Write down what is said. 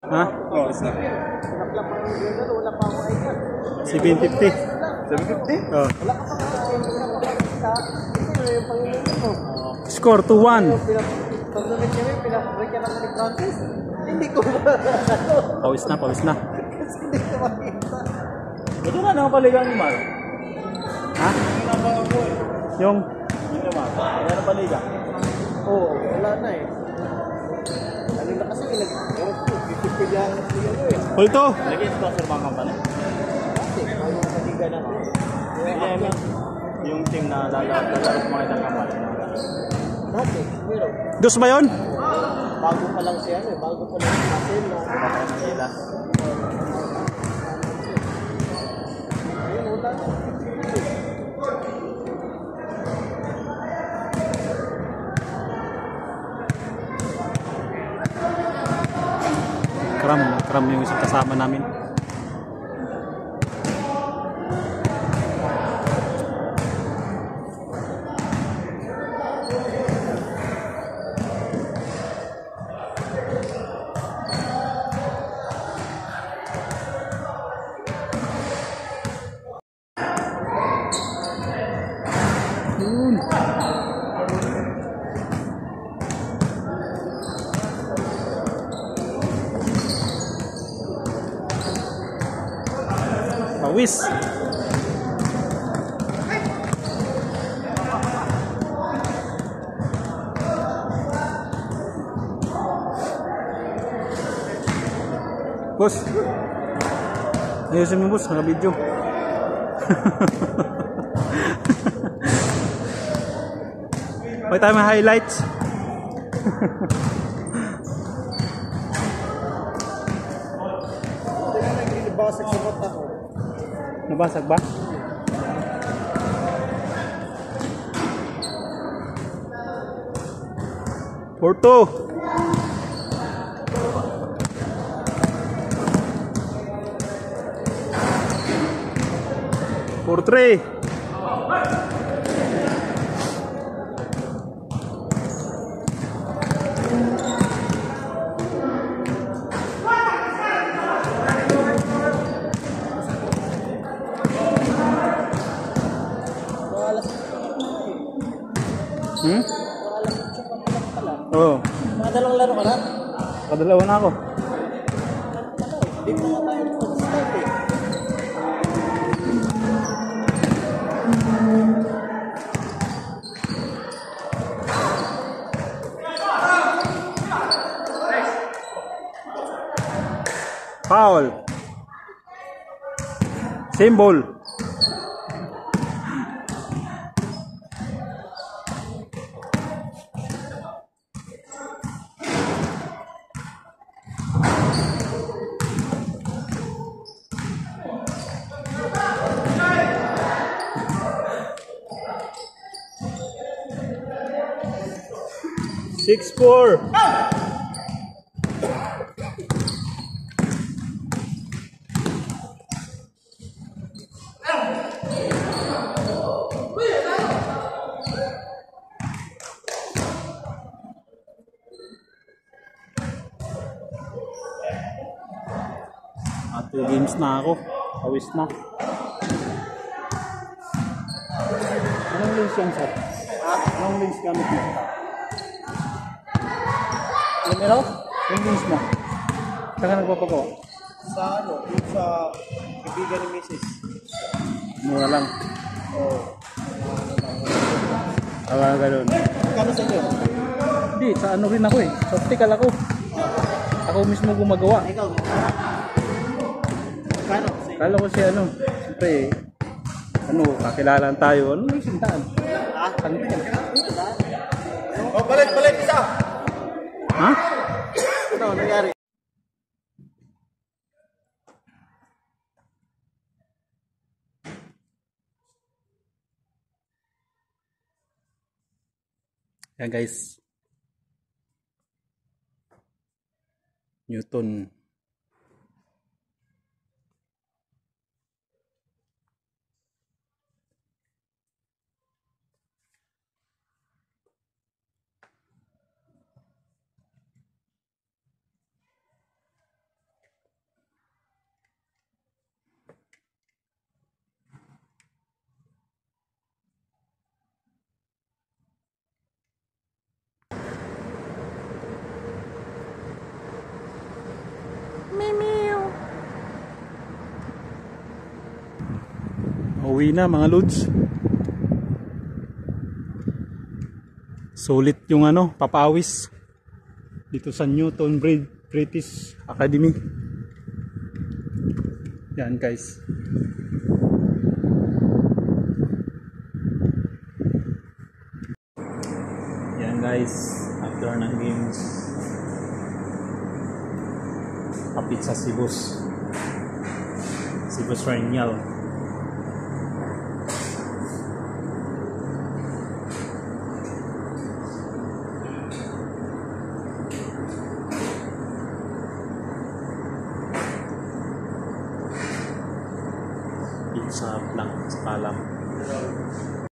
Ha? Oo, isa. 750. 750? Oh. Score 2-1. Pag-numit kami, pinapabrik ka naman ni Francis. Hindi ko Pawis na, pawis na. kasi hindi ko makita. Ito nga naman paligan ni Mar. Ha? Yung Yun naman. Ayan ang paligan. Oo, wala na eh. Ano na kasi, ewan ko, pipipilyan na siya eh. Pulto. Lagi sponsor mga kampanya. Kasi, ano sa liga na. Yung team na lalaro mga itang kampanya. Dati, pero, Dos ba yun? bago pa lang siya, bago pa lang si Marcel na. Baka Manila. Ayun, wala na. Kram yung isang kasama namin. Yun. Pawis. Boss. Ayusin mo boss, naka-video. May tayo may highlights. Hindi na naglilibasag sa mata ko. Nabasag ba? Porto. Portre. Hmm? Oo. Mga dalawang laro ka na? Kadalawa na ako. Hindi mo nga tayo mag-start eh. Foul. Symbol. Six, 4. At 2 games na ako. Awis na. Anong lens yan, sir? Anong lens gamit mo? Yan meron? Yung lens mo? Saan ka nagpapagawa? Sa ano, yung sa kaibigan ni Mrs. Mura lang. Oo. Ganun. Kano sa inyo? Hindi, sa ano rin ako eh. Sa optical ako. Ako mismo gumagawa. Ikaw? Kano? Kala ko si ano, siyempre ano, kakilalan tayo. Ano yung sintaan? Ha? Ano yan? Oh, balik isa! Ha? Ano, nangyari? Yan guys. Newton. Pauwi na mga lods. Sulit yung papawis dito sa Newton British Academy. Yan guys. Yan guys, after ng games, kapit sa Sibus Renyal. Sa Blanc, sa Palam.